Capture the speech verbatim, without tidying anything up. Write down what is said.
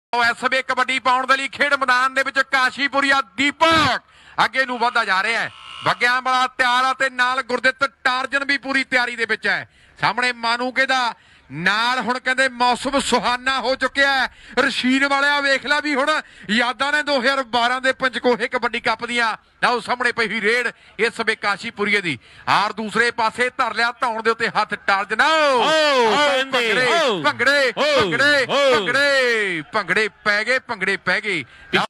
SB kabaddi ਪਾਉਣ ਦੇ ਲਈ ਖੇਡ ਮੈਦਾਨ ਦੇ ਵਿੱਚ ਕਾਸ਼ੀਪੁਰੀਆ ਦੀਪਕ ਅੱਗੇ ਨੂੰ ਵਧਦਾ ਜਾ ਰਿਹਾ ਹੈ। ਬੱਗਿਆਂ ਵਾਲਾ ਤਿਆਰ ਆ ਤੇ ਨਾਲ ਗੁਰਦਿੱਤ ਟਾਰਜਨ ਵੀ ਪੂਰੀ ਤਿਆਰੀ ਦੇ ਵਿੱਚ ਹੈ। ਸਾਹਮਣੇ ਮਾਨੂਕੇ ਦਾ ਨਾਲ ਹੁਣ ਕਹਿੰਦੇ ਮੌਸਮ ਸੁਹਾਨਾ ਹੋ ਚੁੱਕਿਆ ਹੈ। ਰਸ਼ੀਦ ਵਾਲਿਆ ਵੇਖ ਲੈ ਵੀ ਹੁਣ ਯਾਦਾਂ ਨੇ ਦੋ ਹਜ਼ਾਰ ਬਾਰਾਂ ਦੇ ਪੰਚਕੋਹੇ ਕਬੱਡੀ ਕੱਪ ਦੀਆਂ ਲਓ ਸਾਹਮਣੇ ਪਈ ਹੋਈ ਰੇਡ ਇਸ ਸਮੇਂ ਕਾਸ਼ੀਪੁਰੀਏ ਦੀ। ਆਰ ਦੂਸਰੇ ਪਾਸੇ ਧਰ ਲਿਆ ਧੌਣ ਦੇ ਉੱਤੇ ਹੱਥ ਟਾਰਜ ਨਾ ਭੰਗੜੇ ਭੰਗੜੇ ਭੰਗੜੇ ਭੰਗੜੇ ਭੰਗੜੇ ਪੈ ਗਏ ਭੰਗੜੇ ਪੈ ਗਏ।